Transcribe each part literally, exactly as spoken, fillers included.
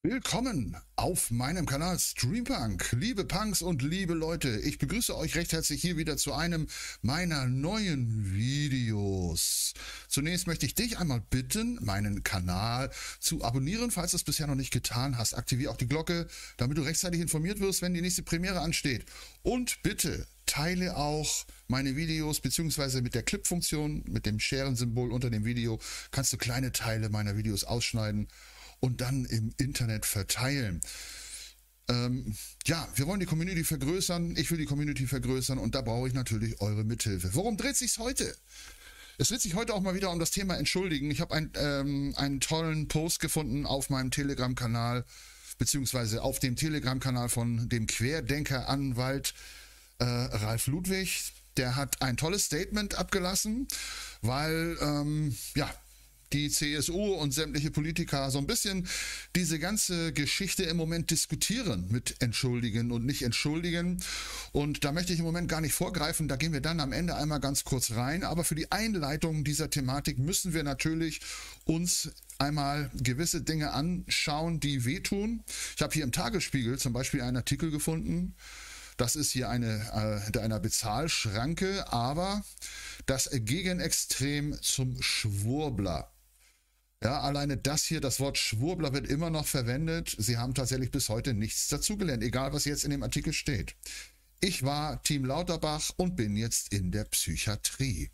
Willkommen auf meinem Kanal Streampunk, liebe Punks und liebe Leute. Ich begrüße euch recht herzlich hier wieder zu einem meiner neuen Videos. Zunächst möchte ich dich einmal bitten, meinen Kanal zu abonnieren, falls du es bisher noch nicht getan hast. Aktiviere auch die Glocke, damit du rechtzeitig informiert wirst, wenn die nächste Premiere ansteht. Und bitte teile auch meine Videos, beziehungsweise mit der Clip-Funktion, mit dem Sharen-Symbol unter dem Video, kannst du kleine Teile meiner Videos ausschneiden und dann im Internet verteilen. Ähm, ja, wir wollen die Community vergrößern, ich will die Community vergrößern und da brauche ich natürlich eure Mithilfe. Worum dreht sich's heute? Es dreht sich heute auch mal wieder um das Thema Entschuldigen. Ich habe ein, ähm, einen tollen Post gefunden auf meinem Telegram-Kanal, beziehungsweise auf dem Telegram-Kanal von dem Querdenker-Anwalt äh, Ralf Ludwig. Der hat ein tolles Statement abgelassen, weil, ähm, ja, die C S U und sämtliche Politiker so ein bisschen diese ganze Geschichte im Moment diskutieren mit Entschuldigen und nicht Entschuldigen. Und da möchte ich im Moment gar nicht vorgreifen, da gehen wir dann am Ende einmal ganz kurz rein. Aber für die Einleitung dieser Thematik müssen wir natürlich uns einmal gewisse Dinge anschauen, die wehtun. Ich habe hier im Tagesspiegel zum Beispiel einen Artikel gefunden. Das ist hier eine, äh, hinter einer Bezahlschranke, aber das Gegenextrem zum Schwurbler. Ja, alleine das hier, das Wort Schwurbler wird immer noch verwendet. Sie haben tatsächlich bis heute nichts dazugelernt, egal was jetzt in dem Artikel steht. Ich war Team Lauterbach und bin jetzt in der Psychiatrie.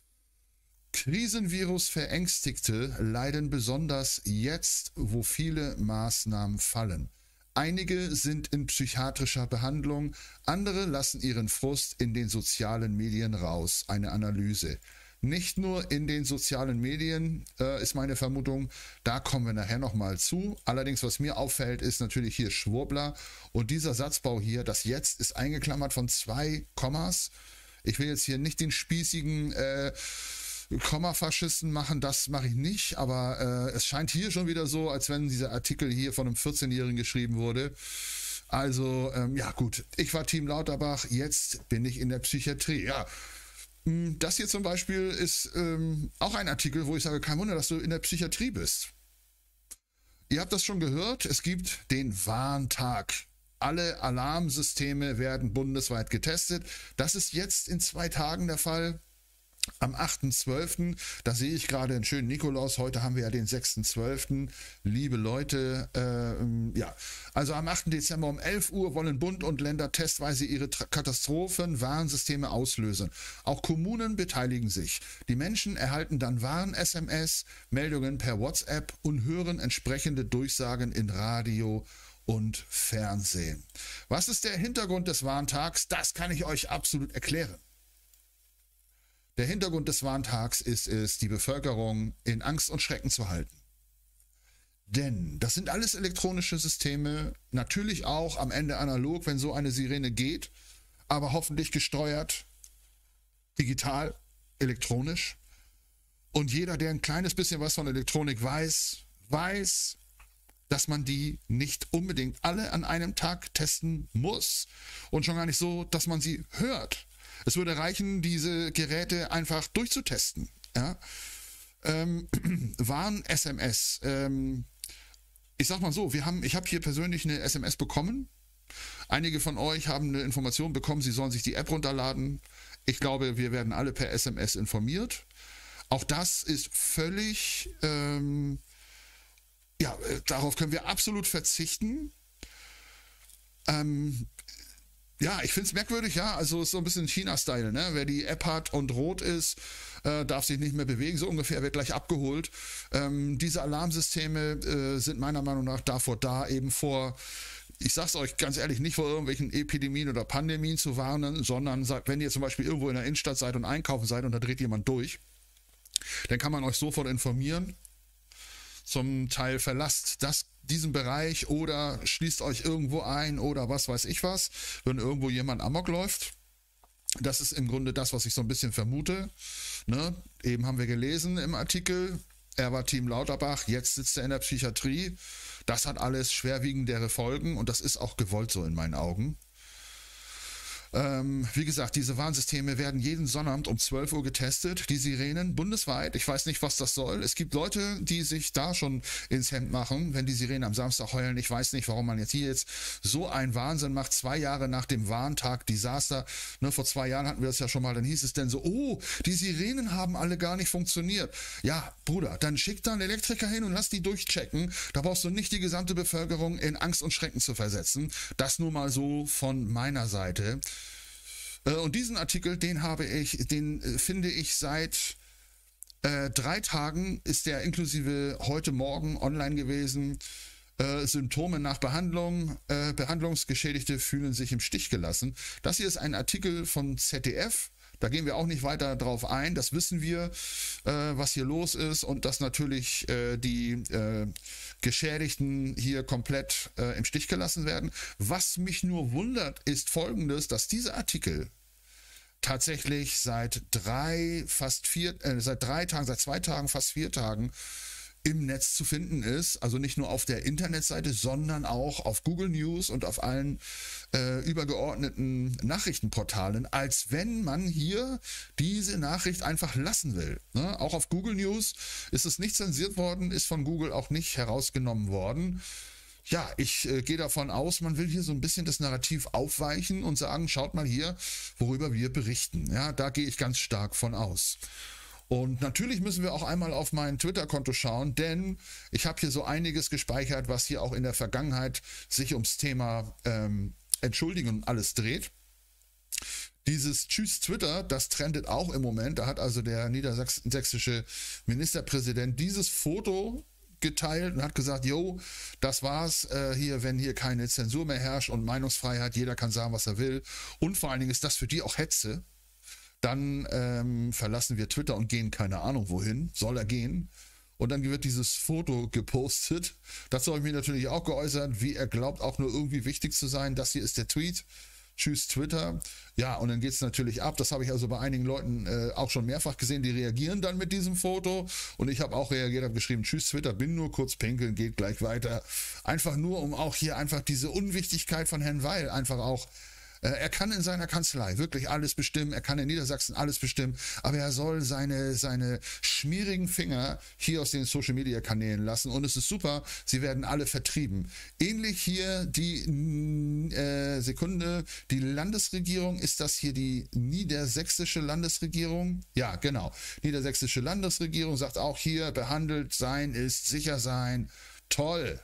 Krisenvirus Verängstigte leiden besonders jetzt, wo viele Maßnahmen fallen. Einige sind in psychiatrischer Behandlung, andere lassen ihren Frust in den sozialen Medien raus. Eine Analyse. Nicht nur in den sozialen Medien äh, ist meine Vermutung, da kommen wir nachher nochmal zu. Allerdings, was mir auffällt, ist natürlich hier Schwurbler. Und dieser Satzbau hier, das Jetzt, ist eingeklammert von zwei Kommas. Ich will jetzt hier nicht den spießigen äh, Kommafaschisten machen, das mache ich nicht. Aber äh, es scheint hier schon wieder so, als wenn dieser Artikel hier von einem vierzehnjährigen geschrieben wurde. Also, ähm, ja gut, ich war Team Lauterbach, jetzt bin ich in der Psychiatrie. Ja. Das hier zum Beispiel ist ähm, auch ein Artikel, wo ich sage, kein Wunder, dass du in der Psychiatrie bist. Ihr habt das schon gehört, es gibt den Warntag. Alle Alarmsysteme werden bundesweit getestet. Das ist jetzt in zwei Tagen der Fall. Am achten zwölften, da sehe ich gerade einen schönen Nikolaus, heute haben wir ja den sechsten zwölften Liebe Leute, äh, ja, also am achten Dezember um elf Uhr wollen Bund und Länder testweise ihre Katastrophen-Warnsysteme auslösen. Auch Kommunen beteiligen sich. Die Menschen erhalten dann Warn-S M S, Meldungen per WhatsApp und hören entsprechende Durchsagen in Radio und Fernsehen. Was ist der Hintergrund des Warntags? Das kann ich euch absolut erklären. Der Hintergrund des Warntags ist es, die Bevölkerung in Angst und Schrecken zu halten. Denn das sind alles elektronische Systeme, natürlich auch am Ende analog, wenn so eine Sirene geht, aber hoffentlich gesteuert, digital, elektronisch. Und jeder, der ein kleines bisschen was von Elektronik weiß, weiß, dass man die nicht unbedingt alle an einem Tag testen muss. Und schon gar nicht so, dass man sie hört. Es würde reichen, diese Geräte einfach durchzutesten. Ja? Ähm, Warn-S M S. Ähm, ich sag mal so, wir haben, ich habe hier persönlich eine S M S bekommen. Einige von euch haben eine Information bekommen, sie sollen sich die App runterladen. Ich glaube, wir werden alle per S M S informiert. Auch das ist völlig, ähm, ja, darauf können wir absolut verzichten. Ähm, Ja, ich finde es merkwürdig, ja, also ist so ein bisschen China-Style, ne? Wer die App hat und rot ist, äh, darf sich nicht mehr bewegen, so ungefähr, wird gleich abgeholt. Ähm, diese Alarmsysteme äh, sind meiner Meinung nach davor da, eben vor, ich sag's euch ganz ehrlich, nicht vor irgendwelchen Epidemien oder Pandemien zu warnen, sondern wenn ihr zum Beispiel irgendwo in der Innenstadt seid und einkaufen seid und da dreht jemand durch, dann kann man euch sofort informieren. Zum Teil verlasst das, diesen Bereich oder schließt euch irgendwo ein oder was weiß ich was, wenn irgendwo jemand Amok läuft. Das ist im Grunde das, was ich so ein bisschen vermute. Ne? Eben haben wir gelesen im Artikel, er war Team Lauterbach, jetzt sitzt er in der Psychiatrie. Das hat alles schwerwiegendere Folgen und das ist auch gewollt so in meinen Augen. Ähm, wie gesagt, diese Warnsysteme werden jeden Sonnabend um zwölf Uhr getestet, die Sirenen bundesweit. Ich weiß nicht, was das soll. Es gibt Leute, die sich da schon ins Hemd machen, wenn die Sirenen am Samstag heulen. Ich weiß nicht, warum man jetzt hier jetzt so einen Wahnsinn macht. Zwei Jahre nach dem Warntag Desaster. Ne, vor zwei Jahren hatten wir das ja schon mal. Dann hieß es denn so, oh, die Sirenen haben alle gar nicht funktioniert. Ja, Bruder, dann schick da einen Elektriker hin und lass die durchchecken. Da brauchst du nicht die gesamte Bevölkerung in Angst und Schrecken zu versetzen. Das nur mal so von meiner Seite. Und diesen Artikel, den habe ich, den finde ich seit äh, drei Tagen, ist der inklusive heute Morgen online gewesen. Äh, Symptome nach Behandlung, äh, Behandlungsgeschädigte fühlen sich im Stich gelassen. Das hier ist ein Artikel von Z D F. Da gehen wir auch nicht weiter drauf ein. Das wissen wir, äh, was hier los ist und dass natürlich äh, die äh, Geschädigten hier komplett äh, im Stich gelassen werden. Was mich nur wundert, ist Folgendes, dass dieser Artikel tatsächlich seit drei, fast vier, äh, seit drei Tagen, seit zwei Tagen, fast vier Tagen im Netz zu finden ist, also nicht nur auf der Internetseite, sondern auch auf Google News und auf allen äh, übergeordneten Nachrichtenportalen, als wenn man hier diese Nachricht einfach lassen will. Ne? Auch auf Google News ist es nicht zensiert worden, ist von Google auch nicht herausgenommen worden. Ja, ich äh, gehe davon aus, man will hier so ein bisschen das Narrativ aufweichen und sagen, schaut mal hier, worüber wir berichten. Ja, da gehe ich ganz stark von aus. Und natürlich müssen wir auch einmal auf mein Twitter-Konto schauen, denn ich habe hier so einiges gespeichert, was hier auch in der Vergangenheit sich ums Thema ähm, Entschuldigen und alles dreht. Dieses Tschüss Twitter, das trendet auch im Moment. Da hat also der niedersächsische Ministerpräsident dieses Foto geteilt und hat gesagt, jo, das war's äh, hier, wenn hier keine Zensur mehr herrscht und Meinungsfreiheit, jeder kann sagen, was er will. Und vor allen Dingen ist das für die auch Hetze. Dann ähm, verlassen wir Twitter und gehen keine Ahnung wohin. Soll er gehen? Und dann wird dieses Foto gepostet. Dazu habe ich mich natürlich auch geäußert, wie er glaubt, auch nur irgendwie wichtig zu sein. Das hier ist der Tweet. Tschüss Twitter. Ja, und dann geht es natürlich ab. Das habe ich also bei einigen Leuten äh, auch schon mehrfach gesehen. Die reagieren dann mit diesem Foto. Und ich habe auch reagiert, habe geschrieben, Tschüss Twitter, bin nur kurz pinkeln, geht gleich weiter. Einfach nur, um auch hier einfach diese Unwichtigkeit von Herrn Weil einfach auch Er kann in seiner Kanzlei wirklich alles bestimmen, er kann in Niedersachsen alles bestimmen, aber er soll seine, seine schmierigen Finger hier aus den Social-Media-Kanälen lassen und es ist super, sie werden alle vertrieben. Ähnlich hier die äh, Sekunde, die Landesregierung, ist das hier die niedersächsische Landesregierung? Ja, genau. Niedersächsische Landesregierung sagt auch hier, behandelt sein ist sicher sein. Toll.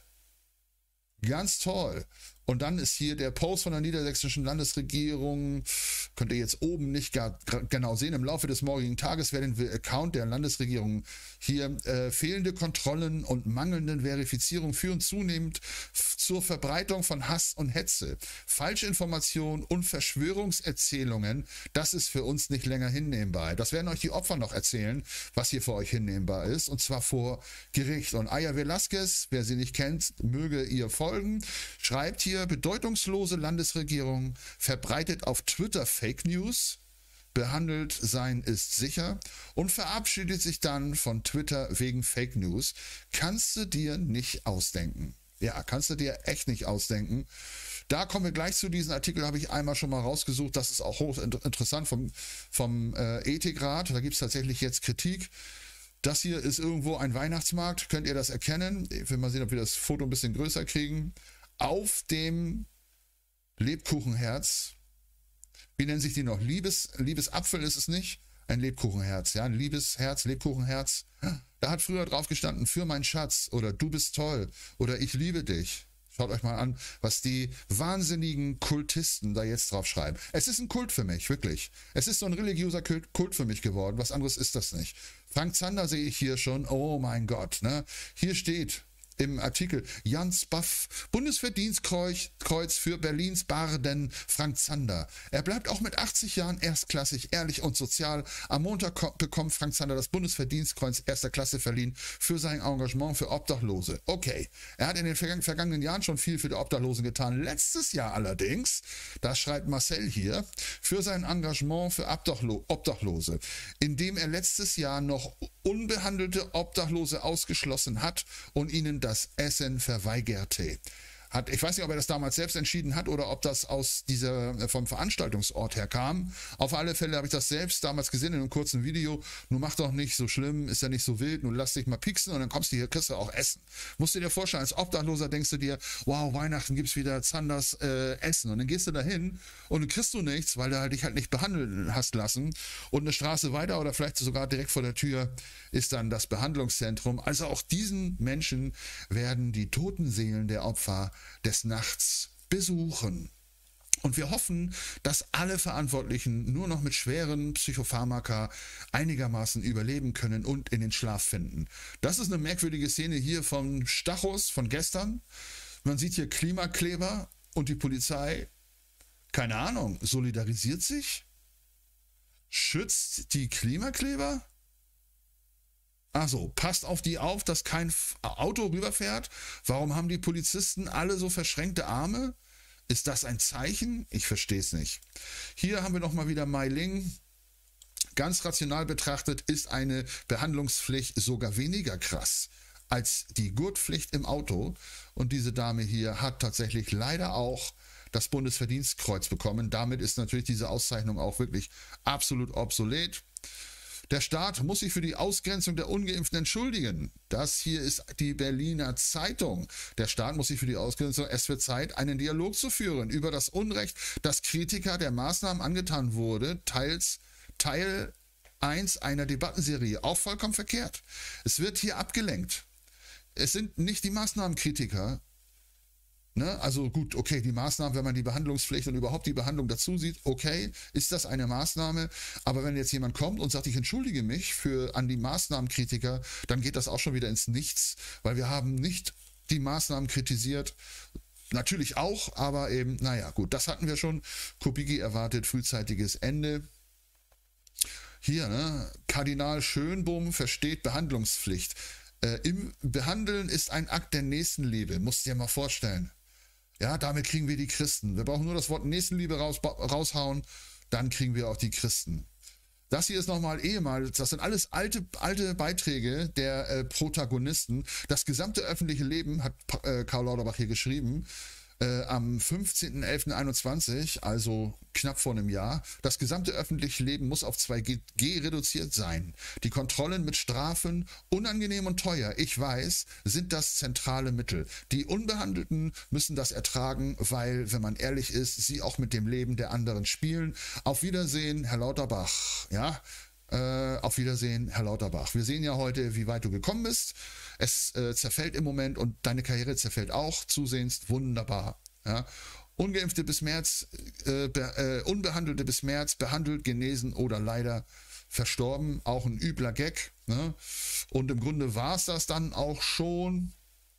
Ganz toll. Und dann ist hier der Post von der niedersächsischen Landesregierung, könnt ihr jetzt oben nicht gar, genau sehen, im Laufe des morgigen Tages werden wir Account der Landesregierung hier äh, fehlende Kontrollen und mangelnden Verifizierung führen zunehmend zur Verbreitung von Hass und Hetze, Falschinformationen und Verschwörungserzählungen. Das ist für uns nicht länger hinnehmbar. Das werden euch die Opfer noch erzählen, was hier für euch hinnehmbar ist, und zwar vor Gericht. Und Aya Velasquez, wer sie nicht kennt, möge ihr folgen, schreibt hier, bedeutungslose Landesregierung verbreitet auf Twitter Fake News, behandelt sein ist sicher und verabschiedet sich dann von Twitter wegen Fake News. Kannst du dir nicht ausdenken. Ja, kannst du dir echt nicht ausdenken. Da kommen wir gleich zu. Diesem Artikel, habe ich einmal schon mal rausgesucht. Das ist auch hochinteressant vom, vom äh, Ethikrat. Da gibt es tatsächlich jetzt Kritik. Das hier ist irgendwo ein Weihnachtsmarkt. Könnt ihr das erkennen? Ich will mal sehen, ob wir das Foto ein bisschen größer kriegen. Auf dem Lebkuchenherz, wie nennen sich die noch? Liebes, Liebesapfel ist es nicht? Ein Lebkuchenherz, ja, ein Liebesherz, Lebkuchenherz. Da hat früher drauf gestanden, für meinen Schatz oder du bist toll oder ich liebe dich. Schaut euch mal an, was die wahnsinnigen Kultisten da jetzt drauf schreiben. Es ist ein Kult für mich, wirklich. Es ist so ein religiöser Kult für mich geworden. Was anderes ist das nicht. Frank Zander sehe ich hier schon. Oh mein Gott, ne? Hier steht im Artikel Jans Baff, Bundesverdienstkreuz Kreuz für Berlins Barden Frank Zander. Er bleibt auch mit achtzig Jahren erstklassig, ehrlich und sozial. Am Montag bekommt Frank Zander das Bundesverdienstkreuz erster Klasse verliehen für sein Engagement für Obdachlose. Okay, er hat in den vergangenen Jahren schon viel für die Obdachlosen getan. Letztes Jahr allerdings, das schreibt Marcel hier, für sein Engagement für Obdachlo- Obdachlose, indem er letztes Jahr noch unbehandelte Obdachlose ausgeschlossen hat und ihnen das Essen verweigerte. Hat, ich weiß nicht, ob er das damals selbst entschieden hat oder ob das aus dieser, vom Veranstaltungsort her kam. Auf alle Fälle habe ich das selbst damals gesehen in einem kurzen Video. Nun mach doch nicht so schlimm, ist ja nicht so wild, nun lass dich mal pieksen und dann kommst du hier, kriegst du auch Essen. Musst du dir vorstellen, als Obdachloser denkst du dir, wow, Weihnachten gibt's wieder Zanders äh, Essen. Und dann gehst du da hin und dann kriegst du nichts, weil du halt dich halt nicht behandeln hast lassen. Und eine Straße weiter oder vielleicht sogar direkt vor der Tür ist dann das Behandlungszentrum. Also auch diesen Menschen werden die toten Seelen der Opfer des Nachts besuchen. Und wir hoffen, dass alle Verantwortlichen nur noch mit schweren Psychopharmaka einigermaßen überleben können und in den Schlaf finden. Das ist eine merkwürdige Szene hier von Stachus von gestern. Man sieht hier Klimakleber und die Polizei, keine Ahnung, solidarisiert sich? Schützt die Klimakleber? Also, passt auf die auf, dass kein Auto rüberfährt. Warum haben die Polizisten alle so verschränkte Arme? Ist das ein Zeichen? Ich verstehe es nicht. Hier haben wir nochmal wieder Mai Ling. Ganz rational betrachtet ist eine Behandlungspflicht sogar weniger krass als die Gurtpflicht im Auto. Und diese Dame hier hat tatsächlich leider auch das Bundesverdienstkreuz bekommen. Damit ist natürlich diese Auszeichnung auch wirklich absolut obsolet. Der Staat muss sich für die Ausgrenzung der Ungeimpften entschuldigen. Das hier ist die Berliner Zeitung. Der Staat muss sich für die Ausgrenzung, es wird Zeit, einen Dialog zu führen über das Unrecht, das Kritiker der Maßnahmen angetan wurde, teils Teil eins einer Debattenserie. Auch vollkommen verkehrt. Es wird hier abgelenkt. Es sind nicht die Maßnahmenkritiker. Ne? Also gut, okay, die Maßnahmen, wenn man die Behandlungspflicht und überhaupt die Behandlung dazu sieht, okay, ist das eine Maßnahme. Aber wenn jetzt jemand kommt und sagt, ich entschuldige mich für an die Maßnahmenkritiker, dann geht das auch schon wieder ins Nichts, weil wir haben nicht die Maßnahmen kritisiert. Natürlich auch, aber eben, naja, gut, das hatten wir schon. Kubicki erwartet frühzeitiges Ende. Hier, ne? Kardinal Schönbohm versteht Behandlungspflicht. Äh, im Behandeln ist ein Akt der Nächstenliebe, musst du dir mal vorstellen. Ja, damit kriegen wir die Christen. Wir brauchen nur das Wort Nächstenliebe raus, raushauen, dann kriegen wir auch die Christen. Das hier ist nochmal ehemals, das sind alles alte, alte Beiträge der äh, Protagonisten. Das gesamte öffentliche Leben, hat äh, Karl Lauterbach hier geschrieben, äh, am fünfzehnten elften einundzwanzig, also knapp vor einem Jahr. Das gesamte öffentliche Leben muss auf zwei G reduziert sein. Die Kontrollen mit Strafen, unangenehm und teuer, ich weiß, sind das zentrale Mittel. Die Unbehandelten müssen das ertragen, weil, wenn man ehrlich ist, sie auch mit dem Leben der anderen spielen. Auf Wiedersehen, Herr Lauterbach. Ja, äh, auf Wiedersehen, Herr Lauterbach. Wir sehen ja heute, wie weit du gekommen bist. Es äh, zerfällt im Moment und deine Karriere zerfällt auch zusehends. Wunderbar. Ja. Ungeimpfte bis März, äh, be, äh, Unbehandelte bis März, behandelt, genesen oder leider verstorben. Auch ein übler Gag. Ne? Und im Grunde war es das dann auch schon.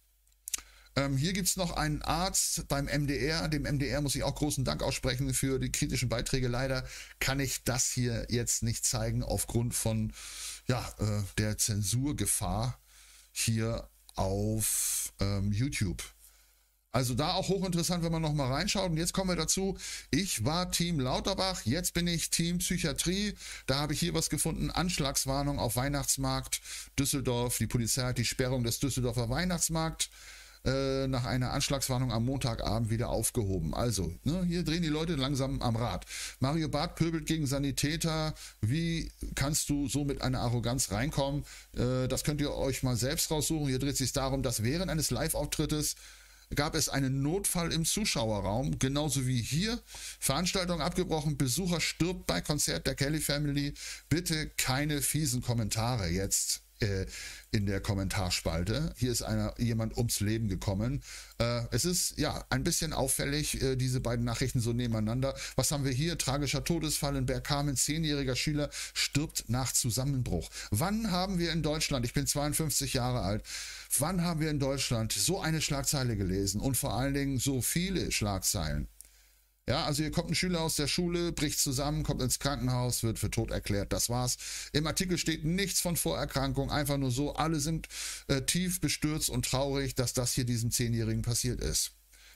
Ähm, hier gibt es noch einen Arzt beim M D R. Dem M D R muss ich auch großen Dank aussprechen für die kritischen Beiträge. Leider kann ich das hier jetzt nicht zeigen aufgrund von ja, äh, der Zensurgefahr hier auf ähm, YouTube. Also da auch hochinteressant, wenn man nochmal reinschaut. Und jetzt kommen wir dazu, ich war Team Lauterbach, jetzt bin ich Team Psychiatrie. Da habe ich hier was gefunden, Anschlagswarnung auf Weihnachtsmarkt Düsseldorf. Die Polizei hat die Sperrung des Düsseldorfer Weihnachtsmarkt äh, nach einer Anschlagswarnung am Montagabend wieder aufgehoben. Also, ne, hier drehen die Leute langsam am Rad. Mario Barth pöbelt gegen Sanitäter. Wie kannst du so mit einer Arroganz reinkommen? Äh, das könnt ihr euch mal selbst raussuchen. Hier dreht es sich darum, dass während eines Live-Auftrittes gab es einen Notfall im Zuschauerraum, genauso wie hier. Veranstaltung abgebrochen, Besucher stirbt bei Konzert der Kelly Family. Bitte keine fiesen Kommentare jetzt äh, in der Kommentarspalte. Hier ist einer, jemand ums Leben gekommen. Äh, es ist ja ein bisschen auffällig, äh, diese beiden Nachrichten so nebeneinander. Was haben wir hier? Tragischer Todesfall in Bergkamen. Zehnjähriger Schüler stirbt nach Zusammenbruch. Wann haben wir in Deutschland, ich bin zweiundfünfzig Jahre alt, wann haben wir in Deutschland so eine Schlagzeile gelesen und vor allen Dingen so viele Schlagzeilen? Ja, also hier kommt ein Schüler aus der Schule, bricht zusammen, kommt ins Krankenhaus, wird für tot erklärt. Das war's. Im Artikel steht nichts von Vorerkrankung, einfach nur so, alle sind äh, tief bestürzt und traurig, dass das hier diesem Zehnjährigen passiert ist.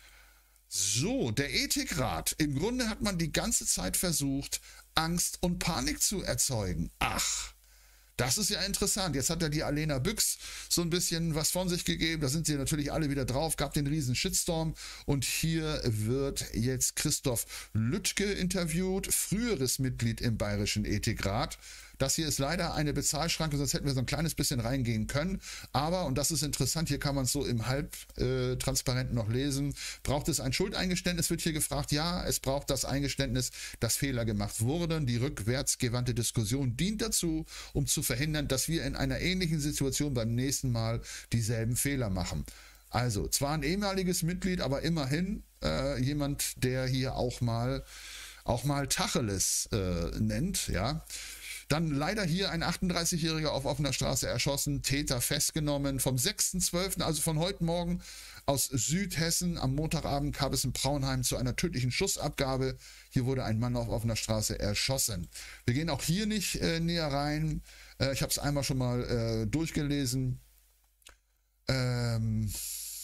So, der Ethikrat. Im Grunde hat man die ganze Zeit versucht, Angst und Panik zu erzeugen. Ach, Das ist ja interessant. Jetzt hat ja die Alena Büchs so ein bisschen was von sich gegeben. Da sind sie natürlich alle wieder drauf. Gab den riesen Shitstorm. Und hier wird jetzt Christoph Lüttke interviewt, früheres Mitglied im Bayerischen Ethikrat. Das hier ist leider eine Bezahlschranke, sonst hätten wir so ein kleines bisschen reingehen können. Aber, und das ist interessant, hier kann man es so im Halbtransparenten noch lesen, braucht es ein Schuldeingeständnis, wird hier gefragt. Ja, es braucht das Eingeständnis, dass Fehler gemacht wurden. Die rückwärtsgewandte Diskussion dient dazu, um zu verhindern, dass wir in einer ähnlichen Situation beim nächsten Mal dieselben Fehler machen. Also, zwar ein ehemaliges Mitglied, aber immerhin äh, jemand, der hier auch mal, auch mal Tacheles äh, nennt, ja. Dann leider hier ein achtunddreißigjähriger auf offener Straße erschossen, Täter festgenommen. Vom sechsten zwölften, also von heute Morgen aus Südhessen. Am Montagabend kam es in Praunheim zu einer tödlichen Schussabgabe. Hier wurde ein Mann auf offener Straße erschossen. Wir gehen auch hier nicht äh, näher rein. Äh, ich habe es einmal schon mal äh, durchgelesen. Ähm...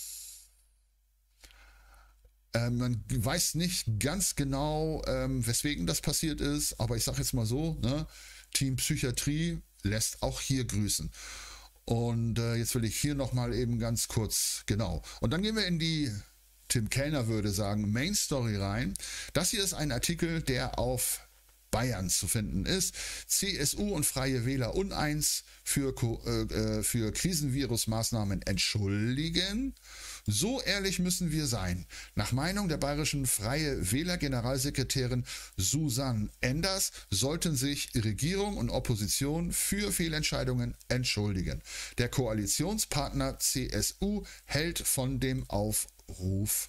Ähm, man weiß nicht ganz genau, ähm, weswegen das passiert ist, aber ich sage jetzt mal so, ne, Team Psychiatrie lässt auch hier grüßen. Und äh, jetzt will ich hier nochmal eben ganz kurz, genau. Und dann gehen wir in die, Tim Kellner würde sagen, Main Story rein. Das hier ist ein Artikel, der auf Bayern zu finden ist. C S U und Freie Wähler uneins für, äh, für Krisenvirusmaßnahmen entschuldigen. So ehrlich müssen wir sein. Nach Meinung der bayerischen Freie Wähler Generalsekretärin Susanne Enders sollten sich Regierung und Opposition für Fehlentscheidungen entschuldigen. Der Koalitionspartner C S U hält von dem Aufruf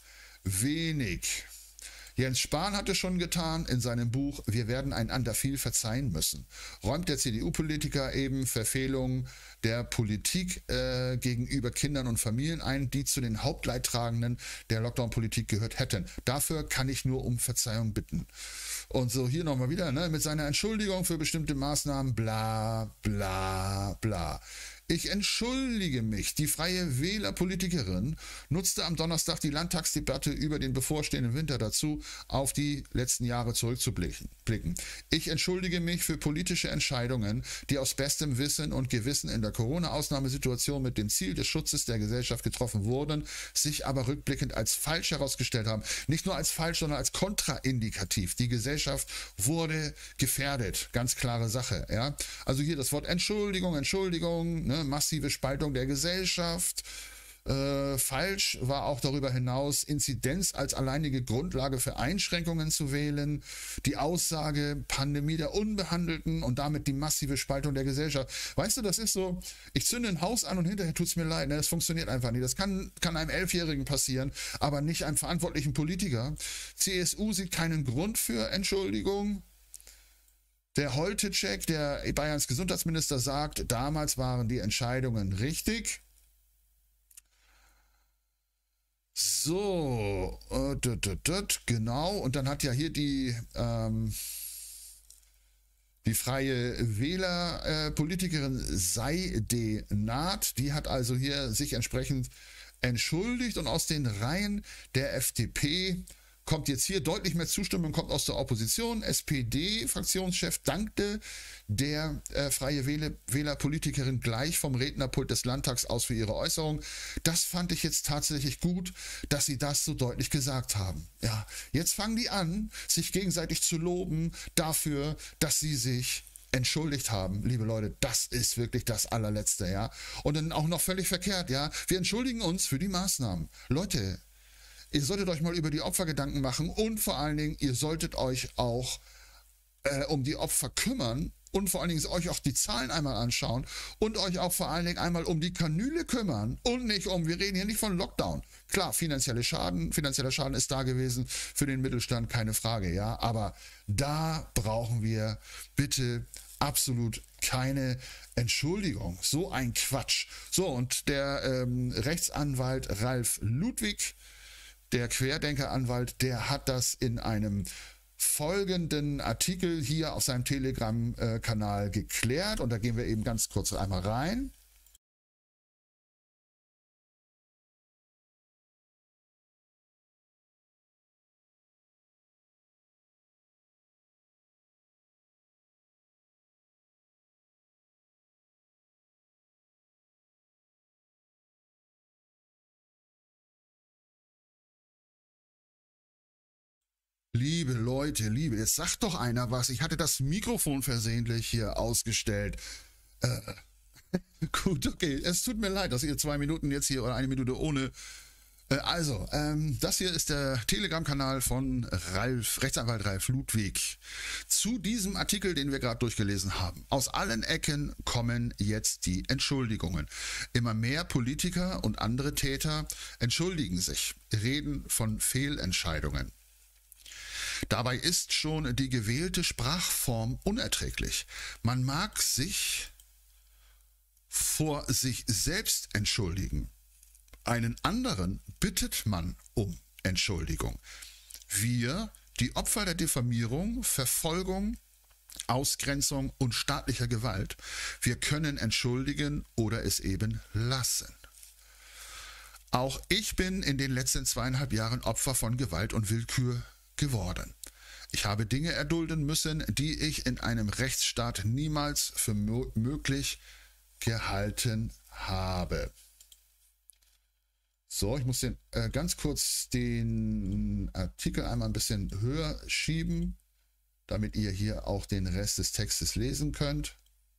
wenig. Jens Spahn hatte schon getan in seinem Buch Wir werden einander viel verzeihen müssen. Räumt der C D U-Politiker eben Verfehlungen der Politik äh, gegenüber Kindern und Familien ein, die zu den Hauptleidtragenden der Lockdown-Politik gehört hätten. Dafür kann ich nur um Verzeihung bitten. Und so hier nochmal wieder, ne, mit seiner Entschuldigung für bestimmte Maßnahmen, bla bla bla. Ich entschuldige mich. Die Freie Wähler-Politikerin nutzte am Donnerstag die Landtagsdebatte über den bevorstehenden Winter dazu, auf die letzten Jahre zurückzublicken. Ich entschuldige mich für politische Entscheidungen, die aus bestem Wissen und Gewissen in der Corona-Ausnahmesituation mit dem Ziel des Schutzes der Gesellschaft getroffen wurden, sich aber rückblickend als falsch herausgestellt haben. Nicht nur als falsch, sondern als kontraindikativ. Die Gesellschaft wurde gefährdet. Ganz klare Sache. Ja? Also hier das Wort Entschuldigung, Entschuldigung, ne? Massive Spaltung der Gesellschaft. Äh, falsch war auch darüber hinaus, Inzidenz als alleinige Grundlage für Einschränkungen zu wählen, die Aussage Pandemie der Unbehandelten und damit die massive Spaltung der Gesellschaft. Weißt du, das ist so, ich zünde ein Haus an und hinterher tut es mir leid, ne? Das funktioniert einfach nicht. Das kann, kann einem Elfjährigen passieren, aber nicht einem verantwortlichen Politiker. C S U sieht keinen Grund für Entschuldigung. Der Holtecek, der Bayerns Gesundheitsminister, sagt, damals waren die Entscheidungen richtig. So, äh, dut, dut, dut, genau. Und dann hat ja hier die, ähm, die Freie Wähler-Politikerin äh, Seide Naht, die hat also hier sich entsprechend entschuldigt und aus den Reihen der F D P kommt jetzt hier deutlich mehr Zustimmung, kommt aus der Opposition. S P D-Fraktionschef dankte der äh, Freie Wähler-Politikerin gleich vom Rednerpult des Landtags aus für ihre Äußerung. Das fand ich jetzt tatsächlich gut, dass sie das so deutlich gesagt haben. Ja, jetzt fangen die an, sich gegenseitig zu loben dafür, dass sie sich entschuldigt haben, liebe Leute, das ist wirklich das allerletzte, ja. Und dann auch noch völlig verkehrt, ja. Wir entschuldigen uns für die Maßnahmen. Leute, ihr solltet euch mal über die Opfer Gedanken machen und vor allen Dingen, ihr solltet euch auch äh, um die Opfer kümmern und vor allen Dingen euch auch die Zahlen einmal anschauen und euch auch vor allen Dingen einmal um die Kanüle kümmern und nicht um, wir reden hier nicht von Lockdown. Klar, finanzielle Schaden, finanzieller Schaden ist da gewesen für den Mittelstand, keine Frage, ja, aber da brauchen wir bitte absolut keine Entschuldigung. So ein Quatsch. So, und der ähm, Rechtsanwalt Ralf Ludwig, der Querdenkeranwalt, der hat das in einem folgenden Artikel hier auf seinem Telegram-Kanal geklärt. Und da gehen wir eben ganz kurz einmal rein. liebe Leute, liebe, jetzt sagt doch einer was. Ich hatte das Mikrofon versehentlich hier ausgestellt. Äh, gut, okay, es tut mir leid, dass ihr zwei Minuten jetzt hier oder eine Minute ohne... Äh, also, ähm, das hier ist der Telegram-Kanal von Ralf, Rechtsanwalt Ralf Ludwig. Zu diesem Artikel, den wir gerade durchgelesen haben. Aus allen Ecken kommen jetzt die Entschuldigungen. Immer mehr Politiker und andere Täter entschuldigen sich, reden von Fehlentscheidungen. Dabei ist schon die gewählte Sprachform unerträglich. Man mag sich vor sich selbst entschuldigen. Einen anderen bittet man um Entschuldigung. Wir, die Opfer der Diffamierung, Verfolgung, Ausgrenzung und staatlicher Gewalt, wir können entschuldigen oder es eben lassen. Auch ich bin in den letzten zweieinhalb Jahren Opfer von Gewalt und Willkür geworden. Ich habe Dinge erdulden müssen, die ich in einem Rechtsstaat niemals für möglich gehalten habe. So, ich muss den, äh, ganz kurz den Artikel einmal ein bisschen höher schieben, damit ihr hier auch den Rest des Textes lesen könnt.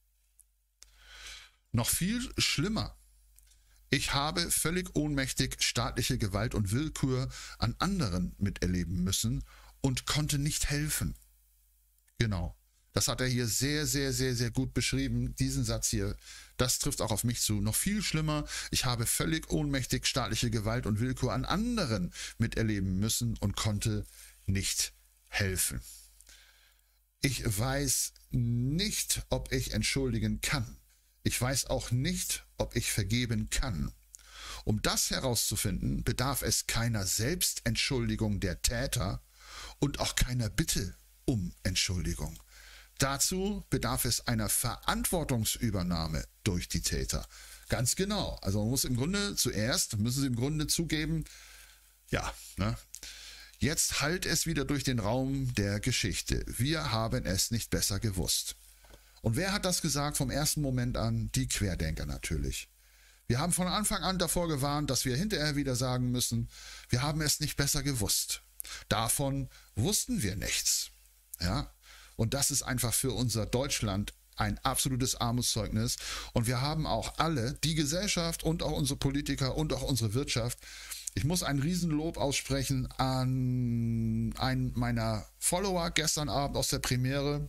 Noch viel schlimmer. Ich habe völlig ohnmächtig staatliche Gewalt und Willkür an anderen miterleben müssen und konnte nicht helfen. Genau. Das hat er hier sehr, sehr, sehr, sehr gut beschrieben. Diesen Satz hier, das trifft auch auf mich zu. Noch viel schlimmer, ich habe völlig ohnmächtig staatliche Gewalt und Willkür an anderen miterleben müssen und konnte nicht helfen. Ich weiß nicht, ob ich entschuldigen kann. Ich weiß auch nicht, ob ich vergeben kann. Um das herauszufinden, bedarf es keiner Selbstentschuldigung der Täter und auch keiner Bitte um Entschuldigung. Dazu bedarf es einer Verantwortungsübernahme durch die Täter. Ganz genau. Also man muss im Grunde zuerst, müssen sie im Grunde zugeben, ja, ne? Jetzt hallt es wieder durch den Raum der Geschichte. Wir haben es nicht besser gewusst. Und wer hat das gesagt vom ersten Moment an? Die Querdenker natürlich. Wir haben von Anfang an davor gewarnt, dass wir hinterher wieder sagen müssen, wir haben es nicht besser gewusst. Davon wussten wir nichts. Ja? Und das ist einfach für unser Deutschland ein absolutes Armutszeugnis. Und wir haben auch alle, die Gesellschaft und auch unsere Politiker und auch unsere Wirtschaft. Ich muss ein Riesenlob aussprechen an einen meiner Follower gestern Abend aus der Premiere.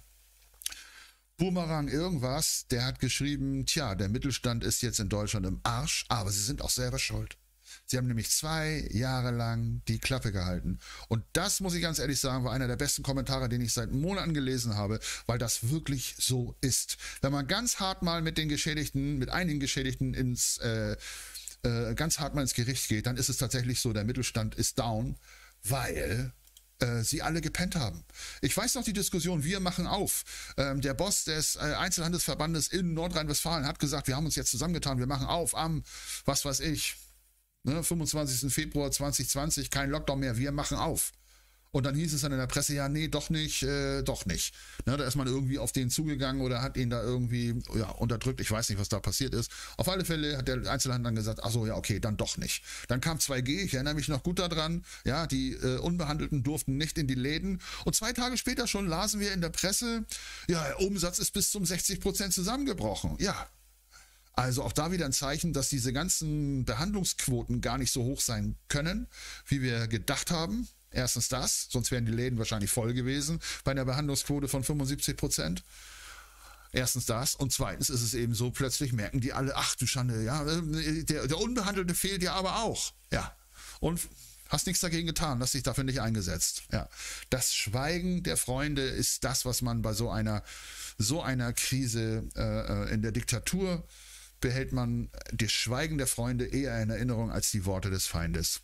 Boomerang irgendwas, der hat geschrieben, tja, der Mittelstand ist jetzt in Deutschland im Arsch, aber sie sind auch selber schuld. Sie haben nämlich zwei Jahre lang die Klappe gehalten. Und das, muss ich ganz ehrlich sagen, war einer der besten Kommentare, den ich seit Monaten gelesen habe, weil das wirklich so ist. Wenn man ganz hart mal mit den Geschädigten, mit einigen Geschädigten ins, äh, äh, ganz hart mal ins Gericht geht, dann ist es tatsächlich so, der Mittelstand ist down, weil äh, sie alle gepennt haben. Ich weiß noch die Diskussion, wir machen auf. Ähm, der Boss des äh, Einzelhandelsverbandes in Nordrhein-Westfalen hat gesagt, wir haben uns jetzt zusammengetan, wir machen auf am, was weiß ich, Ne, fünfundzwanzigsten Februar zweitausendzwanzig, kein Lockdown mehr, wir machen auf. Und dann hieß es dann in der Presse, ja, nee, doch nicht, äh, doch nicht. Ne, da ist man irgendwie auf den zugegangen oder hat ihn da irgendwie ja, unterdrückt. Ich weiß nicht, was da passiert ist. Auf alle Fälle hat der Einzelhandel dann gesagt, ach so, ja, okay, dann doch nicht. Dann kam zwei G, ich erinnere mich noch gut daran, ja, die äh, Unbehandelten durften nicht in die Läden. Und zwei Tage später schon lasen wir in der Presse, ja, der Umsatz ist bis zum sechzig Prozent zusammengebrochen. Ja, also auch da wieder ein Zeichen, dass diese ganzen Behandlungsquoten gar nicht so hoch sein können, wie wir gedacht haben. Erstens das, sonst wären die Läden wahrscheinlich voll gewesen bei einer Behandlungsquote von fünfundsiebzig Prozent. Erstens das. Und zweitens ist es eben so, plötzlich merken die alle, ach du Schande, ja, der, der Unbehandelte fehlt ja aber auch. Ja. Und hast nichts dagegen getan, hast dich dafür nicht eingesetzt. Ja. Das Schweigen der Freunde ist das, was man bei so einer, so einer Krise äh, in der Diktatur behält man das Schweigen der Freunde eher in Erinnerung als die Worte des Feindes.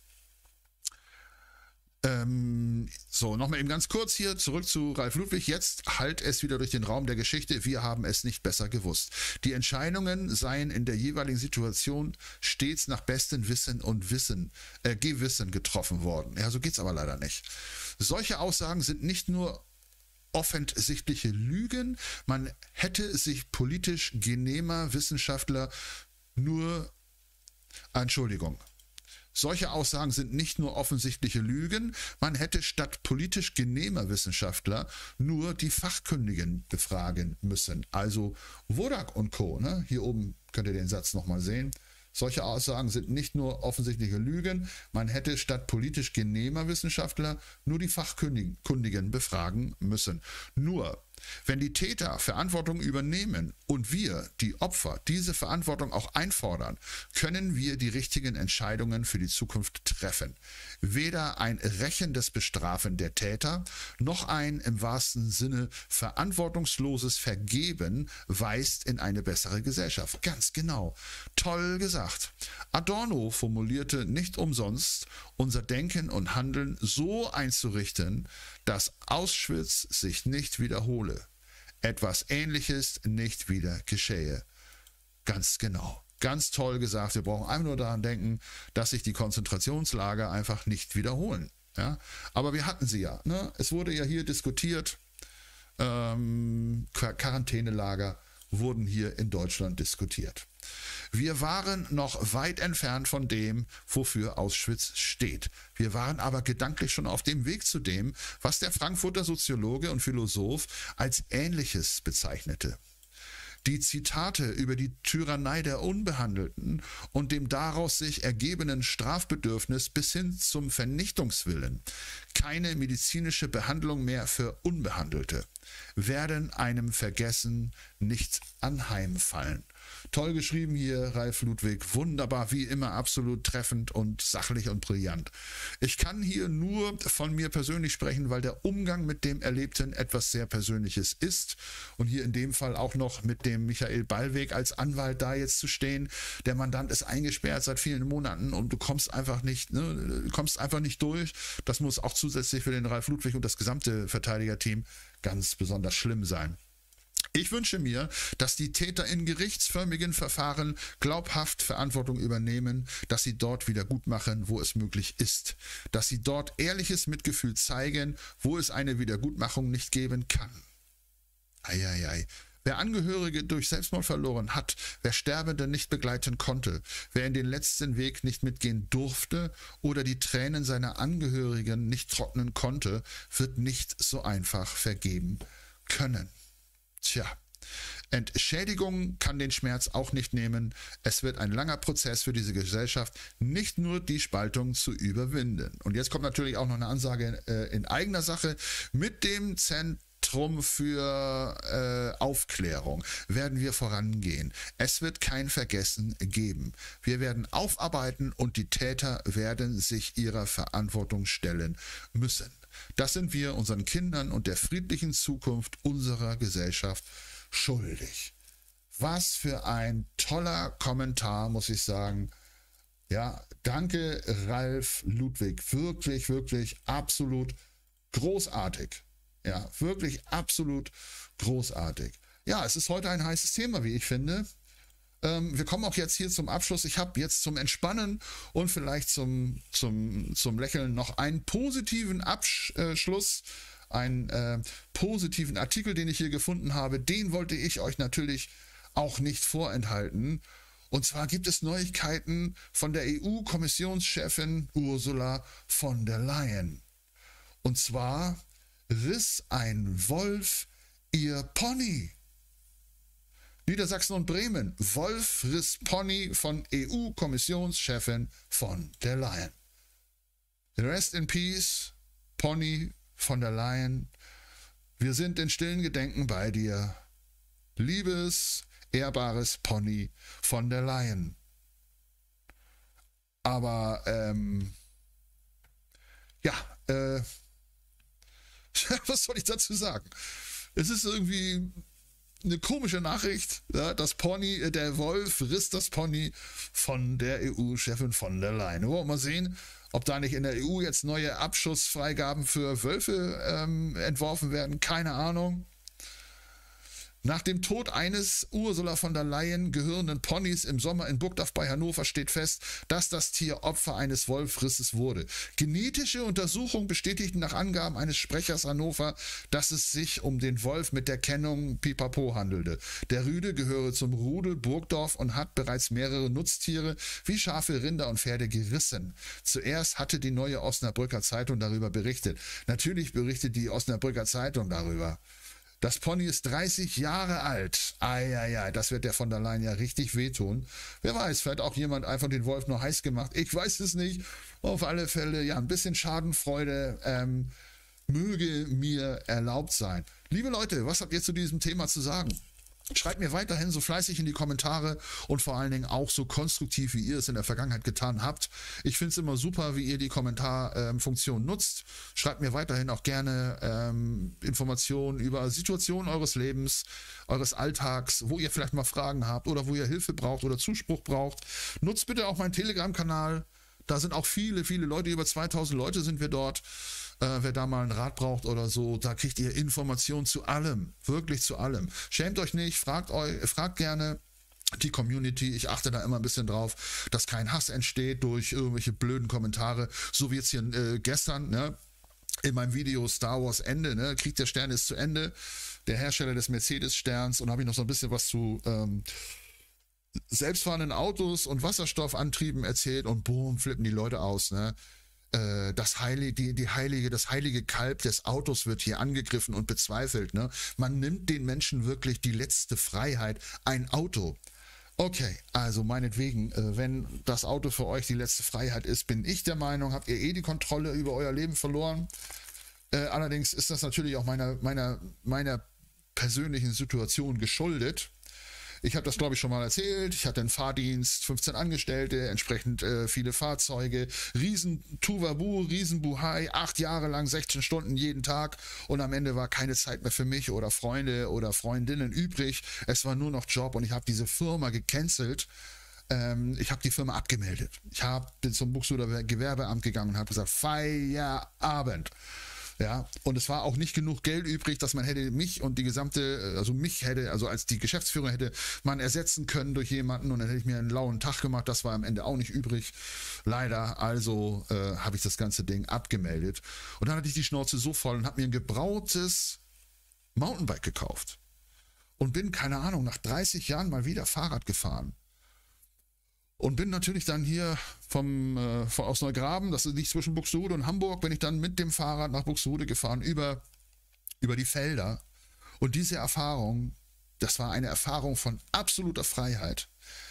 Ähm, so, nochmal eben ganz kurz hier zurück zu Ralf Ludwig. Jetzt hallt es wieder durch den Raum der Geschichte. Wir haben es nicht besser gewusst. Die Entscheidungen seien in der jeweiligen Situation stets nach bestem Wissen und Wissen, äh, Gewissen getroffen worden. Ja, so geht's aber leider nicht. Solche Aussagen sind nicht nur offensichtliche Lügen. Man hätte sich politisch genehmer Wissenschaftler nur, Entschuldigung, Solche Aussagen sind nicht nur offensichtliche Lügen, man hätte statt politisch genehmer Wissenschaftler nur die Fachkundigen befragen müssen. Also Wodak und Co. Ne? Hier oben könnt ihr den Satz nochmal sehen. Solche Aussagen sind nicht nur offensichtliche Lügen, man hätte statt politisch genehmer Wissenschaftler nur die Fachkundigen befragen müssen. Nur, wenn die Täter Verantwortung übernehmen und wir, die Opfer, diese Verantwortung auch einfordern, können wir die richtigen Entscheidungen für die Zukunft treffen. Weder ein rächendes Bestrafen der Täter, noch ein im wahrsten Sinne verantwortungsloses Vergeben weist in eine bessere Gesellschaft. Ganz genau. Toll gesagt. Adorno formulierte nicht umsonst, unser Denken und Handeln so einzurichten, dass Auschwitz sich nicht wiederhole. Etwas Ähnliches nicht wieder geschehe. Ganz genau. Ganz toll gesagt. Wir brauchen einfach nur daran denken, dass sich die Konzentrationslager einfach nicht wiederholen. Ja? Aber wir hatten sie ja. Ne? Es wurde ja hier diskutiert. Ähm, Quarantänelager wurden hier in Deutschland diskutiert. Wir waren noch weit entfernt von dem, wofür Auschwitz steht. Wir waren aber gedanklich schon auf dem Weg zu dem, was der Frankfurter Soziologe und Philosoph als Ähnliches bezeichnete. Die Zitate über die Tyrannei der Unbehandelten und dem daraus sich ergebenden Strafbedürfnis bis hin zum Vernichtungswillen, keine medizinische Behandlung mehr für Unbehandelte, werden einem Vergessen nicht anheimfallen. Toll geschrieben hier, Ralf Ludwig. Wunderbar, wie immer absolut treffend und sachlich und brillant. Ich kann hier nur von mir persönlich sprechen, weil der Umgang mit dem Erlebten etwas sehr Persönliches ist. Und hier in dem Fall auch noch mit dem Michael Ballweg als Anwalt da jetzt zu stehen. Der Mandant ist eingesperrt seit vielen Monaten und du kommst einfach nicht, ne, kommst einfach nicht durch. Das muss auch zusätzlich für den Ralf Ludwig und das gesamte Verteidigerteam ganz besonders schlimm sein. Ich wünsche mir, dass die Täter in gerichtsförmigen Verfahren glaubhaft Verantwortung übernehmen, dass sie dort wieder gut machen, wo es möglich ist, dass sie dort ehrliches Mitgefühl zeigen, wo es eine Wiedergutmachung nicht geben kann. Eieiei. Wer Angehörige durch Selbstmord verloren hat, wer Sterbende nicht begleiten konnte, wer in den letzten Weg nicht mitgehen durfte oder die Tränen seiner Angehörigen nicht trocknen konnte, wird nicht so einfach vergeben können. Tja, Entschädigung kann den Schmerz auch nicht nehmen. Es wird ein langer Prozess für diese Gesellschaft, nicht nur die Spaltung zu überwinden. Und jetzt kommt natürlich auch noch eine Ansage äh, in eigener Sache. Mit dem Zentrum für äh, Aufklärung werden wir vorangehen. Es wird kein Vergessen geben. Wir werden aufarbeiten und die Täter werden sich ihrer Verantwortung stellen müssen. Das sind wir unseren Kindern und der friedlichen Zukunft unserer Gesellschaft schuldig. Was für ein toller Kommentar, muss ich sagen. Ja, danke Ralf Ludwig. Wirklich, wirklich absolut großartig. Ja, wirklich absolut großartig. Ja, es ist heute ein heißes Thema, wie ich finde. Wir kommen auch jetzt hier zum Abschluss. Ich habe jetzt zum Entspannen und vielleicht zum, zum, zum Lächeln noch einen positiven Abschluss, einen äh, positiven Artikel, den ich hier gefunden habe. Den wollte ich euch natürlich auch nicht vorenthalten. Und zwar gibt es Neuigkeiten von der E U-Kommissionschefin Ursula von der Leyen. Und zwar riss ein Wolf ihr Pony. Niedersachsen und Bremen. Wolf riss Pony von E U-Kommissionschefin von der Leyen. Rest in peace, Pony von der Leyen. Wir sind in stillen Gedenken bei dir. Liebes, ehrbares Pony von der Leyen. Aber, ähm, ja, äh, was soll ich dazu sagen? Es ist irgendwie eine komische Nachricht, ja, das Pony, der Wolf riss das Pony von der E U-Chefin von der Leyen. Wir wollen mal sehen, ob da nicht in der E U jetzt neue Abschussfreigaben für Wölfe ähm, entworfen werden. Keine Ahnung. Nach dem Tod eines Ursula von der Leyen gehörenden Ponys im Sommer in Burgdorf bei Hannover steht fest, dass das Tier Opfer eines Wolfrisses wurde. Genetische Untersuchungen bestätigten nach Angaben eines Sprechers Hannover, dass es sich um den Wolf mit der Kennung Pipapo handelte. Der Rüde gehöre zum Rudel Burgdorf und hat bereits mehrere Nutztiere wie Schafe, Rinder und Pferde gerissen. Zuerst hatte die Neue Osnabrücker Zeitung darüber berichtet. Natürlich berichtet die Osnabrücker Zeitung darüber. Das Pony ist dreißig Jahre alt. Eieiei, das wird der von der Leyen ja richtig wehtun. Wer weiß, vielleicht auch jemand einfach den Wolf nur heiß gemacht. Ich weiß es nicht. Auf alle Fälle, ja, ein bisschen Schadenfreude ähm, möge mir erlaubt sein. Liebe Leute, was habt ihr zu diesem Thema zu sagen? Schreibt mir weiterhin so fleißig in die Kommentare und vor allen Dingen auch so konstruktiv, wie ihr es in der Vergangenheit getan habt. Ich finde es immer super, wie ihr die Kommentarfunktion ähm, nutzt. Schreibt mir weiterhin auch gerne ähm, Informationen über Situationen eures Lebens, eures Alltags, wo ihr vielleicht mal Fragen habt oder wo ihr Hilfe braucht oder Zuspruch braucht. Nutzt bitte auch meinen Telegram-Kanal. Da sind auch viele, viele Leute, über zweitausend Leute sind wir dort. Äh, wer da mal einen Rat braucht oder so, da kriegt ihr Informationen zu allem, wirklich zu allem. Schämt euch nicht, fragt euch, fragt gerne die Community. Ich achte da immer ein bisschen drauf, dass kein Hass entsteht durch irgendwelche blöden Kommentare, so wie jetzt hier äh, gestern, ne? In meinem Video Star Wars Ende, ne? Krieg der Sterne ist zu Ende, der Hersteller des Mercedes-Sterns, und habe ich noch so ein bisschen was zu ähm, selbstfahrenden Autos und Wasserstoffantrieben erzählt und boom, flippen die Leute aus, ne? Das heilige, die, die heilige, das heilige Kalb des Autos wird hier angegriffen und bezweifelt. Ne? Man nimmt den Menschen wirklich die letzte Freiheit, ein Auto. Okay, also meinetwegen, äh, wenn das Auto für euch die letzte Freiheit ist, bin ich der Meinung, habt ihr eh die Kontrolle über euer Leben verloren. Äh, allerdings ist das natürlich auch meiner, meiner, meiner persönlichen Situation geschuldet. Ich habe das, glaube ich, schon mal erzählt. Ich hatte einen Fahrdienst, fünfzehn Angestellte, entsprechend äh, viele Fahrzeuge, riesen Tuvabu, riesen Buhai, acht Jahre lang, sechzehn Stunden jeden Tag, und am Ende war keine Zeit mehr für mich oder Freunde oder Freundinnen übrig. Es war nur noch Job, und ich habe diese Firma gecancelt. Ähm, ich habe die Firma abgemeldet. Ich hab, bin zum Buxtehuder Gewerbeamt gegangen und habe gesagt, Feierabend. Ja, und es war auch nicht genug Geld übrig, dass man hätte mich und die gesamte, also mich hätte, also als die Geschäftsführer hätte man ersetzen können durch jemanden, und dann hätte ich mir einen lauen Tag gemacht. Das war am Ende auch nicht übrig, leider. Also äh, habe ich das ganze Ding abgemeldet, und dann hatte ich die Schnauze so voll und habe mir ein gebrautes Mountainbike gekauft und bin, keine Ahnung, nach dreißig Jahren mal wieder Fahrrad gefahren. Und bin natürlich dann hier vom, äh, von, aus Neugraben, das liegt zwischen Buxtehude und Hamburg, bin ich dann mit dem Fahrrad nach Buxtehude gefahren, über, über die Felder. Und diese Erfahrung, das war eine Erfahrung von absoluter Freiheit.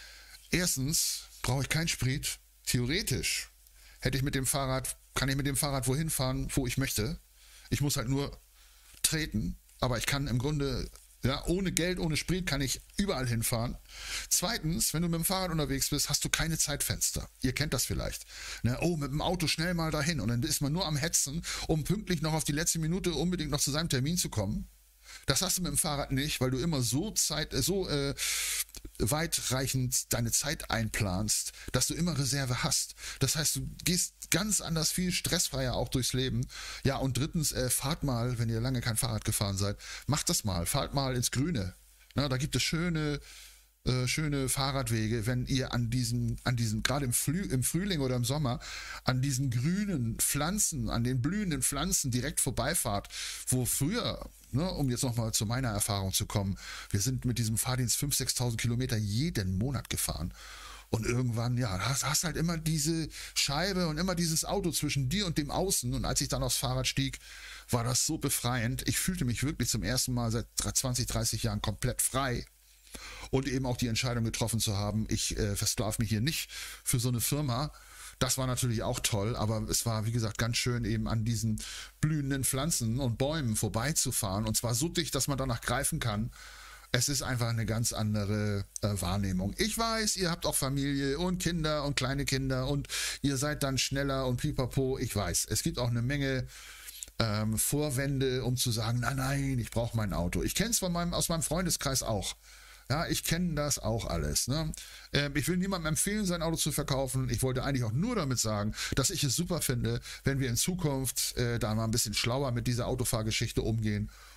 Erstens brauche ich keinen Sprit. Theoretisch hätte ich mit dem Fahrrad, kann ich mit dem Fahrrad wohin fahren, wo ich möchte. Ich muss halt nur treten, aber ich kann im Grunde... Ja, ohne Geld, ohne Sprit kann ich überall hinfahren. Zweitens, wenn du mit dem Fahrrad unterwegs bist, hast du keine Zeitfenster. Ihr kennt das vielleicht. Ne? Oh, mit dem Auto schnell mal dahin. Und dann ist man nur am Hetzen, um pünktlich noch auf die letzte Minute unbedingt noch zu seinem Termin zu kommen. Das hast du mit dem Fahrrad nicht, weil du immer so Zeit, so äh, weitreichend deine Zeit einplanst, dass du immer Reserve hast. Das heißt, du gehst ganz anders, viel stressfreier auch durchs Leben. Ja, und drittens, äh, fahrt mal, wenn ihr lange kein Fahrrad gefahren seid, macht das mal, fahrt mal ins Grüne. Na, da gibt es schöne, äh, schöne Fahrradwege, wenn ihr an diesen, an diesen, gerade im, Flü im Frühling oder im Sommer, an diesen grünen Pflanzen, an den blühenden Pflanzen direkt vorbeifahrt, wo früher, ne, um jetzt nochmal zu meiner Erfahrung zu kommen, wir sind mit diesem Fahrdienst fünftausend, sechstausend Kilometer jeden Monat gefahren. Und irgendwann, ja, hast, hast halt immer diese Scheibe und immer dieses Auto zwischen dir und dem Außen. Und als ich dann aufs Fahrrad stieg, war das so befreiend. Ich fühlte mich wirklich zum ersten Mal seit zwanzig, dreißig Jahren komplett frei. Und eben auch die Entscheidung getroffen zu haben, ich äh, versklave mich hier nicht für so eine Firma. Das war natürlich auch toll, aber es war, wie gesagt, ganz schön, eben an diesen blühenden Pflanzen und Bäumen vorbeizufahren. Und zwar so dicht, dass man danach greifen kann. Es ist einfach eine ganz andere äh, Wahrnehmung. Ich weiß, ihr habt auch Familie und Kinder und kleine Kinder und ihr seid dann schneller und pipapo. Ich weiß, es gibt auch eine Menge ähm, Vorwände, um zu sagen, nein, nein, ich brauche mein Auto. Ich kenne es von meinem, aus meinem Freundeskreis auch. Ja, ich kenne das auch alles. Ne? Ähm, ich will niemandem empfehlen, sein Auto zu verkaufen. Ich wollte eigentlich auch nur damit sagen, dass ich es super finde, wenn wir in Zukunft äh, da mal ein bisschen schlauer mit dieser Autofahrgeschichte umgehen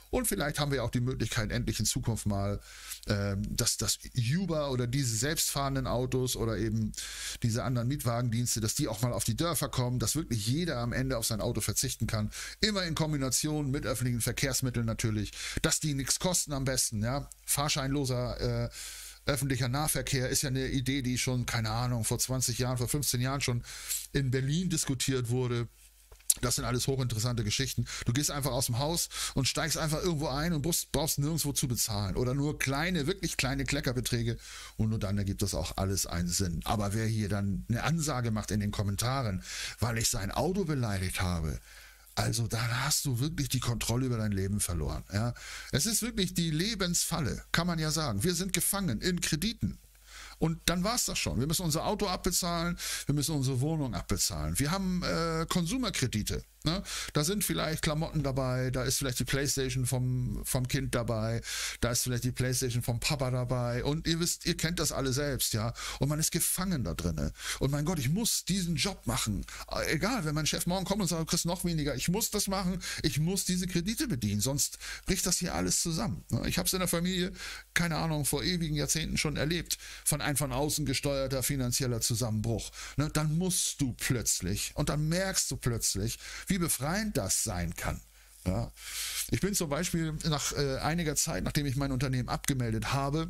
Und vielleicht haben wir auch die Möglichkeit, endlich in Zukunft mal, äh, dass das Uber oder diese selbstfahrenden Autos oder eben diese anderen Mietwagendienste, dass die auch mal auf die Dörfer kommen, dass wirklich jeder am Ende auf sein Auto verzichten kann. Immer in Kombination mit öffentlichen Verkehrsmitteln natürlich, dass die nichts kosten am besten, ja. Fahrscheinloser äh, öffentlicher Nahverkehr ist ja eine Idee, die schon, keine Ahnung, vor zwanzig Jahren, vor fünfzehn Jahren schon in Berlin diskutiert wurde. Das sind alles hochinteressante Geschichten. Du gehst einfach aus dem Haus und steigst einfach irgendwo ein und brauchst, brauchst nirgendwo zu bezahlen. Oder nur kleine, wirklich kleine Kleckerbeträge und nur dann ergibt das auch alles einen Sinn. Aber wer hier dann eine Ansage macht in den Kommentaren, weil ich sein Auto beleidigt habe, also dann hast du wirklich die Kontrolle über dein Leben verloren. Ja? Es ist wirklich die Lebensfalle, kann man ja sagen. Wir sind gefangen in Krediten. Und dann war es das schon. Wir müssen unser Auto abbezahlen, wir müssen unsere Wohnung abbezahlen. Wir haben äh, Konsumerkredite. Ne? Da sind vielleicht Klamotten dabei, da ist vielleicht die Playstation vom, vom Kind dabei, da ist vielleicht die Playstation vom Papa dabei. Und ihr wisst, ihr kennt das alle selbst, ja. Und man ist gefangen da drin. Und mein Gott, ich muss diesen Job machen. Egal, wenn mein Chef morgen kommt und sagt, du kriegst noch weniger, ich muss das machen, ich muss diese Kredite bedienen, sonst bricht das hier alles zusammen. Ich habe es in der Familie, keine Ahnung, vor ewigen Jahrzehnten schon erlebt, von ein von außen gesteuerter finanzieller Zusammenbruch. Ne? Dann musst du plötzlich, und dann merkst du plötzlich, wie befreiend das sein kann. Ja. Ich bin zum Beispiel nach äh, einiger Zeit, nachdem ich mein Unternehmen abgemeldet habe,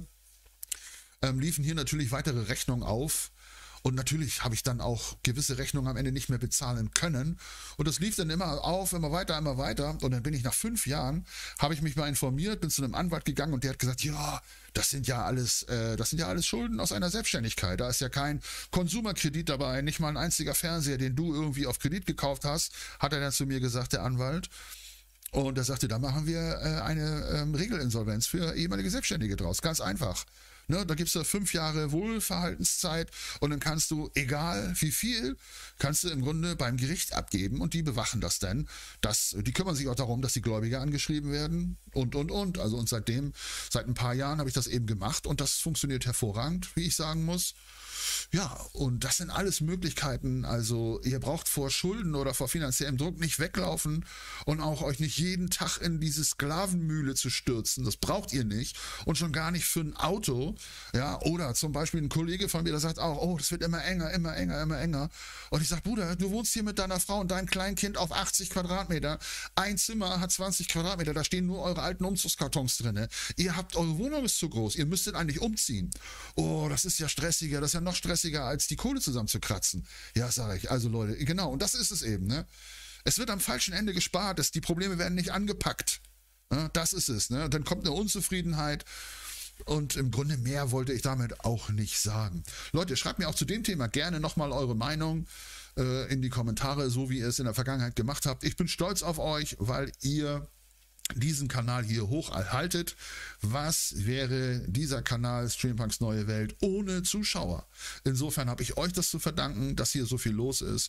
ähm, liefen hier natürlich weitere Rechnungen auf. Und natürlich habe ich dann auch gewisse Rechnungen am Ende nicht mehr bezahlen können. Und das lief dann immer auf, immer weiter, immer weiter. Und dann bin ich nach fünf Jahren, habe ich mich mal informiert, bin zu einem Anwalt gegangen und der hat gesagt, ja, das sind ja alles, äh, das sind ja alles Schulden aus einer Selbstständigkeit. Da ist ja kein Konsumerkredit dabei, nicht mal ein einziger Fernseher, den du irgendwie auf Kredit gekauft hast, hat er dann zu mir gesagt, der Anwalt. Und er sagte, da machen wir äh, eine ähm, Regelinsolvenz für ehemalige Selbstständige draus. Ganz einfach. Ne, da gibst du fünf Jahre Wohlverhaltenszeit und dann kannst du, egal wie viel, kannst du im Grunde beim Gericht abgeben und die bewachen das dann. Das, die kümmern sich auch darum, dass die Gläubiger angeschrieben werden und, und, und. Also und seitdem, seit ein paar Jahren habe ich das eben gemacht und das funktioniert hervorragend, wie ich sagen muss. Ja, und das sind alles Möglichkeiten. Also ihr braucht vor Schulden oder vor finanziellem Druck nicht weglaufen und auch euch nicht jeden Tag in diese Sklavenmühle zu stürzen. Das braucht ihr nicht und schon gar nicht für ein Auto. Ja, oder zum Beispiel ein Kollege von mir, der sagt auch, oh, das wird immer enger, immer enger, immer enger. Und ich sage, Bruder, du wohnst hier mit deiner Frau und deinem kleinen Kind auf achtzig Quadratmeter. Ein Zimmer hat zwanzig Quadratmeter, da stehen nur eure alten Umzugskartons drin. Ihr habt, eure Wohnung ist zu groß, ihr müsstet eigentlich umziehen. Oh, das ist ja stressiger, das ist ja noch stressiger, als die Kohle zusammenzukratzen. Ja, sage ich. Also Leute, genau, und das ist es eben. Ne? Es wird am falschen Ende gespart, das, die Probleme werden nicht angepackt. Ne? Das ist es. Ne? Dann kommt eine Unzufriedenheit und im Grunde mehr wollte ich damit auch nicht sagen. Leute, schreibt mir auch zu dem Thema gerne nochmal eure Meinung äh, in die Kommentare, so wie ihr es in der Vergangenheit gemacht habt. Ich bin stolz auf euch, weil ihr diesen Kanal hier hochhaltet. Was wäre dieser Kanal Streampunks Neue Welt ohne Zuschauer? Insofern habe ich euch das zu verdanken, dass hier so viel los ist.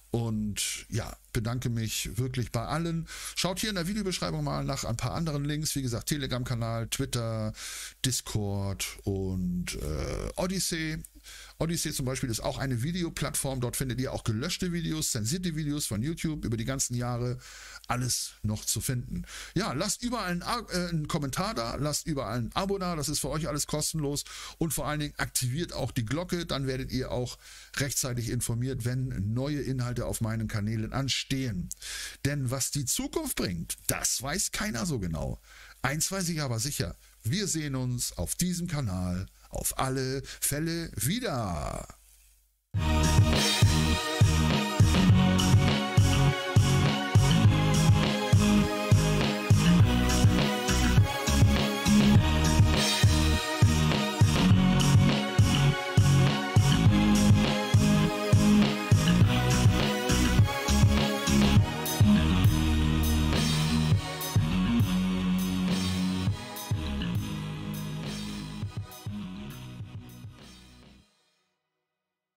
Und ja, bedanke mich wirklich bei allen. Schaut hier in der Videobeschreibung mal nach ein paar anderen Links. Wie gesagt, Telegram-Kanal, Twitter, Discord und äh, Odyssey. Odyssey zum Beispiel ist auch eine Videoplattform. Dort findet ihr auch gelöschte Videos, zensierte Videos von YouTube über die ganzen Jahre. Alles noch zu finden. Ja, lasst überall einen, äh, einen Kommentar da, lasst überall ein Abo da. Das ist für euch alles kostenlos. Und vor allen Dingen aktiviert auch die Glocke. Dann werdet ihr auch rechtzeitig informiert, wenn neue Inhalte auf meinen Kanälen anstehen. Denn was die Zukunft bringt, das weiß keiner so genau. Eins weiß ich aber sicher. Wir sehen uns auf diesem Kanal auf alle Fälle wieder.